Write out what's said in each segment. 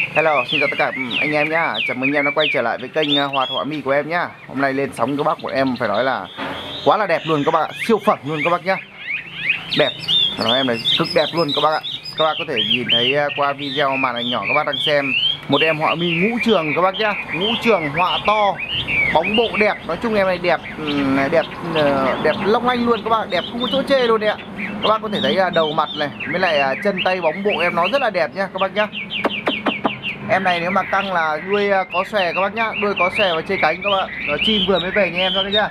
Hello, xin chào tất cả anh em nhá. Chào mừng anh em đã quay trở lại với kênh Hoạt Họa Mi của em nhá. Hôm nay lên sóng các bác của em phải nói là quá là đẹp luôn các bác ạ. Siêu phẩm luôn các bác nhá. Đẹp, phải nói em này cực đẹp luôn các bác ạ. Các bác có thể nhìn thấy qua video màn ảnh nhỏ các bác đang xem một em họa mi ngũ trường các bác nhá. Ngũ trường họa to, bóng bộ đẹp. Nói chung em này đẹp đẹp long lanh luôn các bác, đẹp không có chỗ chê luôn đấy ạ. Các bác có thể thấy đầu mặt này với lại chân tay bóng bộ em nó rất là đẹp nhá các bác nhá. Em này nếu mà căng là đuôi có xòe các bác nhá, đuôi có xòe và chê cánh các bạn. Rồi chim vừa mới về nhà em thôi nhá.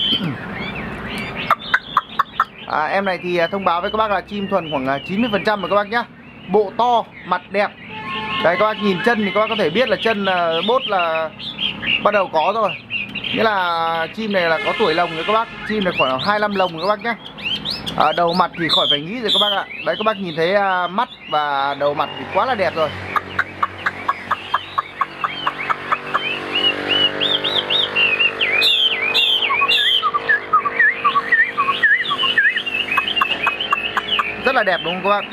Em này thì thông báo với các bác là chim thuần khoảng 90% rồi các bác nhá. Bộ to, mặt đẹp. Đấy các bác nhìn chân thì các bác có thể biết là chân bốt là bắt đầu có rồi. Nghĩa là chim này là có tuổi lồng rồi các bác. Chim này khoảng 25 lồng rồi các bác nhá. Đầu mặt thì khỏi phải nghĩ rồi các bác ạ. Đấy các bác nhìn thấy mắt và đầu mặt thì quá là đẹp rồi. Rất là đẹp đúng không các bác?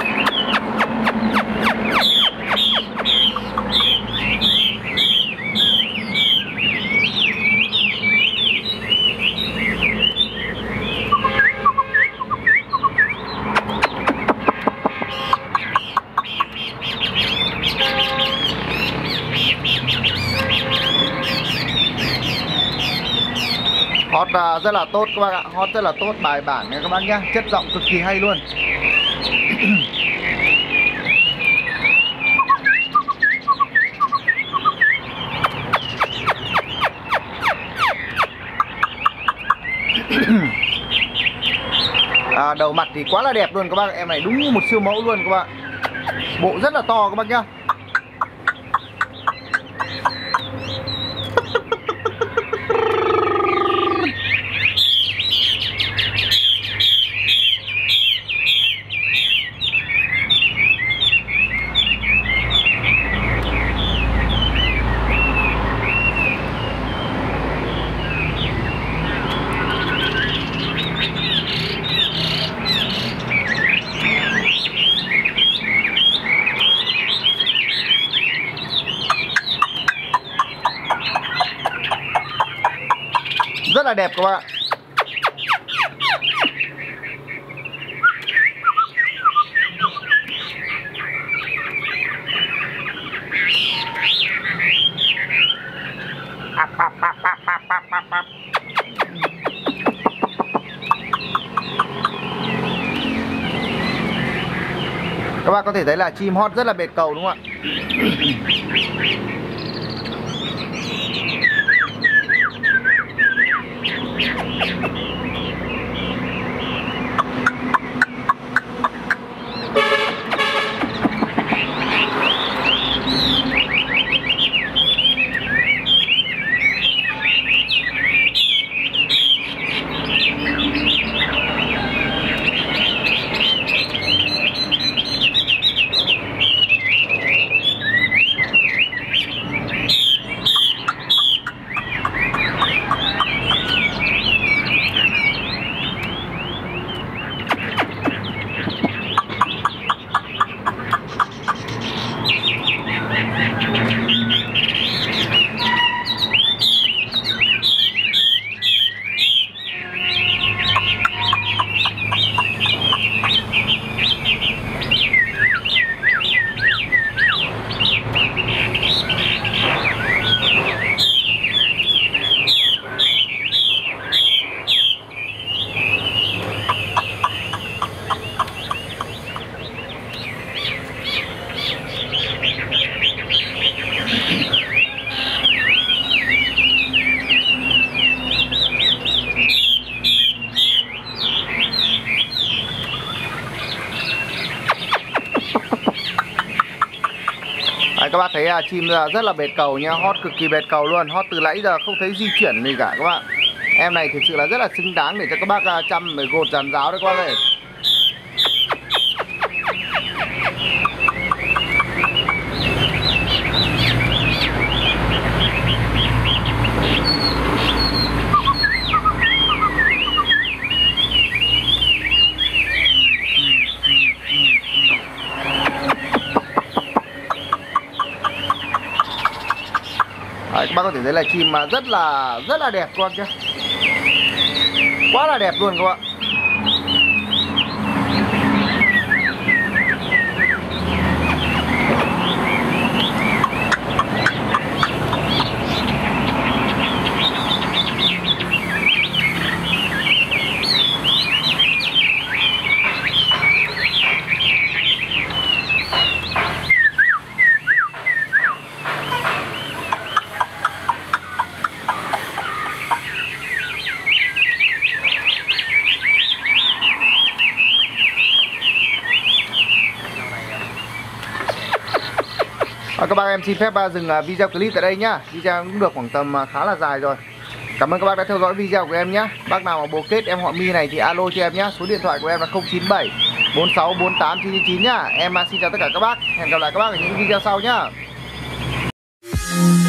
Hót rất là tốt các bác ạ, hót rất là tốt, bài bản nha các bác nhá, chất giọng cực kỳ hay luôn. Đầu mặt thì quá là đẹp luôn các bác, em này đúng như một siêu mẫu luôn các bạn. Bộ rất là to các bác nhá. Rất là đẹp các bạn ạ. Các bạn có thể thấy là chim hót rất là bệt cầu đúng không ạ? Các bác thấy chim rất là bệt cầu nha, hót cực kỳ bệt cầu luôn, hót từ nãy giờ không thấy di chuyển gì cả các bạn. Em này thực sự là rất là xứng đáng để cho các bác chăm với gột dàn giáo đấy các bác ơi. Đấy, các bác có thể thấy là chim mà rất là đẹp luôn chứ, quá là đẹp luôn các bạn. Các bác em xin phép dừng video clip tại đây nhá. Video cũng được khoảng tầm khá là dài rồi. Cảm ơn các bác đã theo dõi video của em nhé. Bác nào mà bồ kết em họ My này thì alo cho em nhé. Số điện thoại của em là 097 46 48 999 nhá. Em xin chào tất cả các bác. Hẹn gặp lại các bác ở những video sau nhá.